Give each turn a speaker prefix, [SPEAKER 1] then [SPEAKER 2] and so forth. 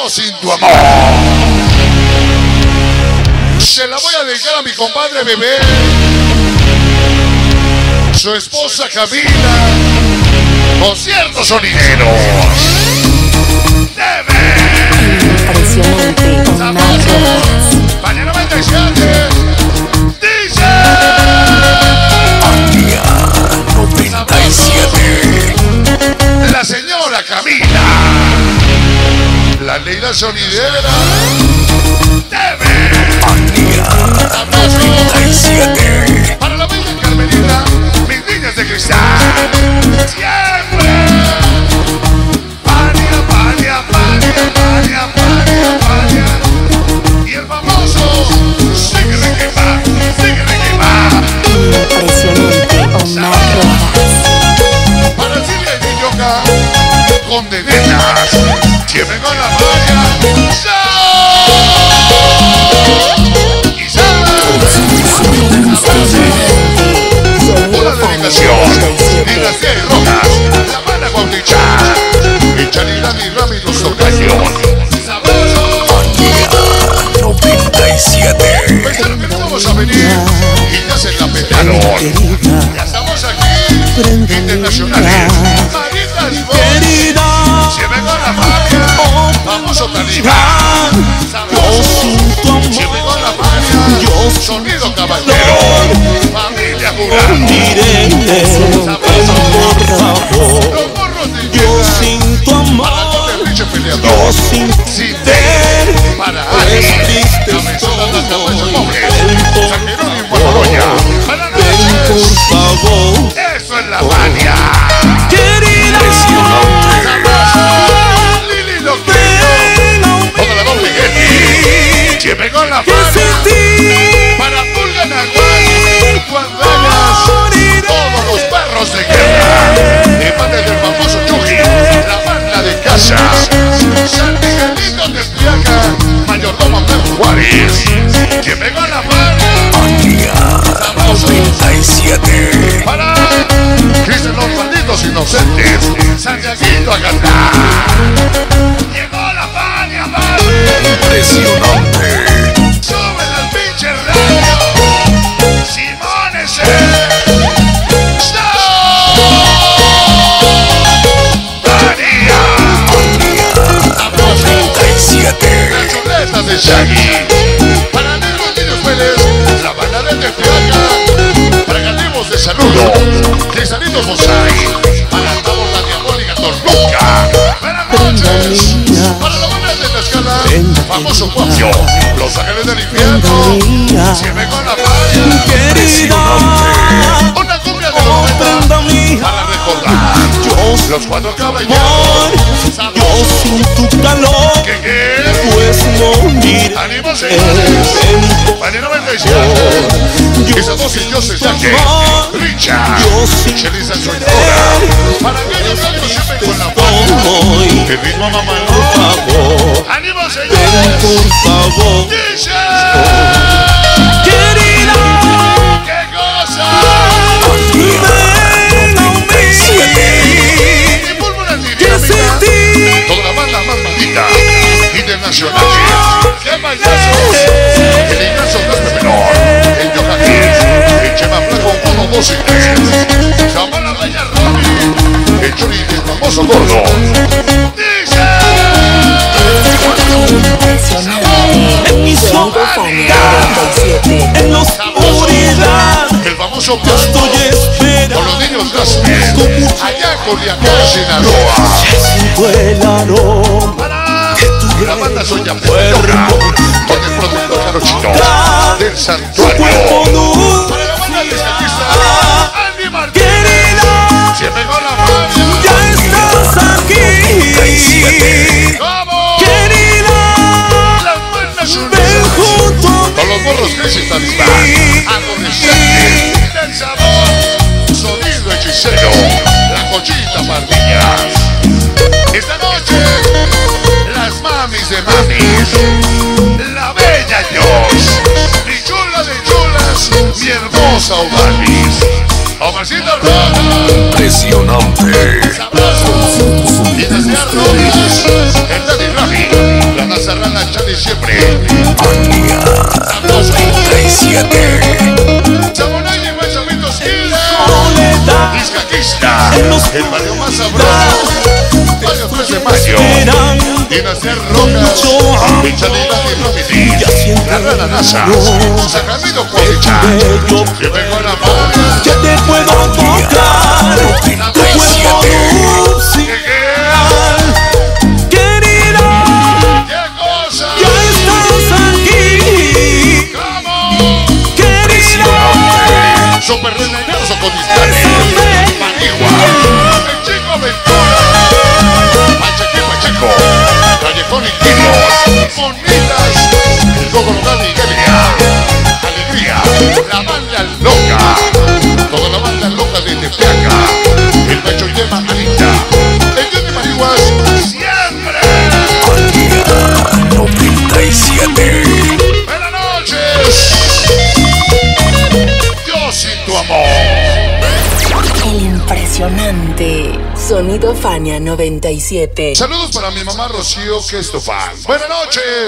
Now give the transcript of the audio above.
[SPEAKER 1] Yo sin tu amor. Se la voy a dedicar a mi compadre Bebé, su esposa Camila, conciertos sonideros.
[SPEAKER 2] Impresionante.
[SPEAKER 1] Paña 97. Dice
[SPEAKER 3] Paña 97.
[SPEAKER 1] la señora Camila, la Leila sonidera.
[SPEAKER 3] Paña 97.
[SPEAKER 1] Para la bella Carmelita, mis niñas de cristal. Siempre. Paña, paña, paña, paña, paña, paña. Y el famoso síguele que va, síguele que va.
[SPEAKER 2] Impresionante. Omar Rojas.
[SPEAKER 1] Para Silvia y Villoca, con nenenas. Siempre con la paña. Y sale. Una dedicación. Dinastía y Rojas, la banda con Ticha. Y Chanidad y Rami los tocayos. Sabroso.
[SPEAKER 3] Paña 97.
[SPEAKER 1] Pensando que no vamos a venir y ya se la pelaron. Ya estamos aquí, internacionales. Maritas y vos, siempre con la magia. Famoso talibán. Sabroso, siempre con la magia. Sonido caballero. Familia jurado. Sabroso, los morros de Yena. Para todo el bicho peleador. Sin para Ali. Cabezona de las cabezas nobles. San Jerónimo y Moroña. Buenas noches. Eso es la mania. Lili lo quiero. Toda la doble Getty. Siempre con la mania. Para Pulga Nahual. Guandañas. Todos los perros de guerra. De parte del famoso Chuji. La banda de casa. San Miguelito de Triaca. Mayordomo Pedro Juárez. Siempre con la mania.
[SPEAKER 3] Paña 97.
[SPEAKER 1] Para Cristian los malditos inocentes. Santiaguito a cantar. Llegó la paña, madre.
[SPEAKER 3] Impresionante.
[SPEAKER 1] Sube al pinche radio. Simones. María.
[SPEAKER 3] Paña 97.
[SPEAKER 1] Las chuletas de Shaggy. Para Negros Niños Vélez. La banda de Tepeaca. Para Galivos de Saludo. Cristalitos Mosai. Para todos la diabólica Tortuga. Buenas noches. Para la banda de Tlaxcala. Famoso Guapio. Los Ángeles del Infierno. Siempre con la falla.
[SPEAKER 3] Impresionante.
[SPEAKER 1] Una cumbia de los 90 para recordar. Los cuatro caballeros.
[SPEAKER 4] Yo sin tu calor,
[SPEAKER 1] ¿Qué?
[SPEAKER 4] pues morir.
[SPEAKER 1] ¡Ánimo, señores! Paña 97. Esas dos dioses ya que Richard. Chelisa Soñadora. Para Gallo Blanco siempre con la paña. El ritmo mamá.
[SPEAKER 4] Por favor,
[SPEAKER 1] ¡Ánimo,
[SPEAKER 4] ven
[SPEAKER 1] señores!
[SPEAKER 4] por favor,
[SPEAKER 1] ¡Dice!
[SPEAKER 4] querida,
[SPEAKER 1] ¡Qué cosa!
[SPEAKER 4] ven a mí,
[SPEAKER 1] Y pólvora
[SPEAKER 4] que
[SPEAKER 1] dinámica.
[SPEAKER 4] sin ti
[SPEAKER 1] Toda la banda más maldita. Internacional. ¡Qué payasos! El Ignacio Blasco Menor. El Yoga Kids. El Chema Blanco 1, 2 y 3. Jamala Raya Rami. El Chori, el famoso gordo. ¡Dice!
[SPEAKER 4] en mi soledad, en la oscuridad,
[SPEAKER 1] El famoso
[SPEAKER 4] yo estoy
[SPEAKER 1] Blanco. Con los
[SPEAKER 4] esperando
[SPEAKER 1] niños Gaspiel. Allá en Culiacán, Sinaloa.
[SPEAKER 4] el aroma
[SPEAKER 1] Para
[SPEAKER 4] tu
[SPEAKER 1] la banda Soya
[SPEAKER 4] cuerpo,
[SPEAKER 1] con el productor Jarochito del
[SPEAKER 4] tu
[SPEAKER 1] Santuario.
[SPEAKER 4] cuerpo duro,
[SPEAKER 1] Para la banda de Statista, Andy Martínez.
[SPEAKER 4] querida,
[SPEAKER 1] Siempre con la mano.
[SPEAKER 4] ya estás aquí,
[SPEAKER 1] ¡Vamos!
[SPEAKER 4] querida,
[SPEAKER 1] Las buenas
[SPEAKER 4] ven
[SPEAKER 1] sonrisas.
[SPEAKER 4] junto a
[SPEAKER 1] Con los morros que se talibán. Adolescentes del sabor. Sonido hechicero. La cochita Pardiñas. Esta noche, las mamis de mamis. La bella Dios. Mi chula de chulas. Mi hermosa Ovalis. Omarcito Roja.
[SPEAKER 3] Impresionante.
[SPEAKER 1] Sabroso. Dinastía Rojas. El Daddy Rafi. La esa rana Charlie siempre.
[SPEAKER 3] Mania 97.
[SPEAKER 1] Chamonay y Guachavitos Killer. Discaquista. El barrio más sabroso. Barrio 3 de mayo. Dinastía Rojas. El Chalila de Profiti. La rana NASA. Sacramento Cuavicha. Que vengo a la mano.
[SPEAKER 4] Ya te puedo tocar, te puedo musical. Querida,
[SPEAKER 1] ¿Qué cosa?
[SPEAKER 4] ya estás aquí.
[SPEAKER 1] ¿Cómo?
[SPEAKER 4] Querida,
[SPEAKER 1] Super Renegados o Codistanes. Manigua. El Chico Aventura. Pacheco. Callejón y Kilos. Bonitas. El Gogo Local de Iberia. Alegría. La banda loca. Toda la banda loca de Tepeaca. El Pecho y Yema Anita. El Johnny Marihuas. Siempre.
[SPEAKER 3] Mania 97.
[SPEAKER 1] Buenas noches. Dios sin tu amor.
[SPEAKER 2] El impresionante Sonido Fania 97.
[SPEAKER 1] Saludos para mi mamá Rocío, que es tu fan. Buenas noches.